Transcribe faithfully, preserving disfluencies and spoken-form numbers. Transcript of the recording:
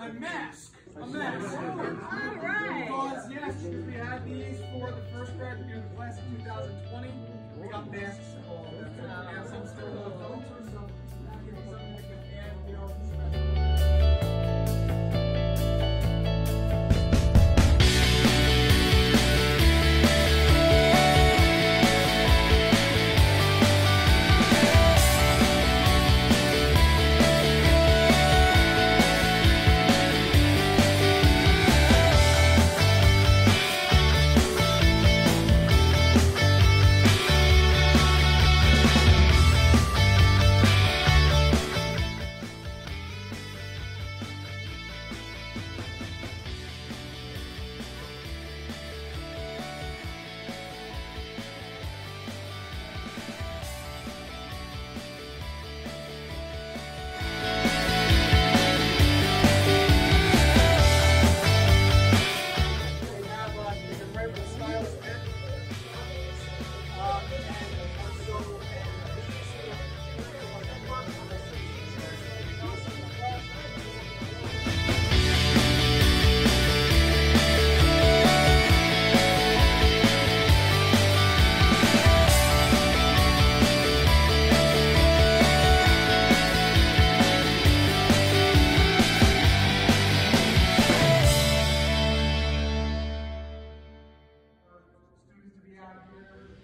a mask. A mask. All right. Because, yes, we had these for the first graduate of the class of two thousand twenty. We got masks for all of them. And some still have phones or some. And, you know, students to be out here.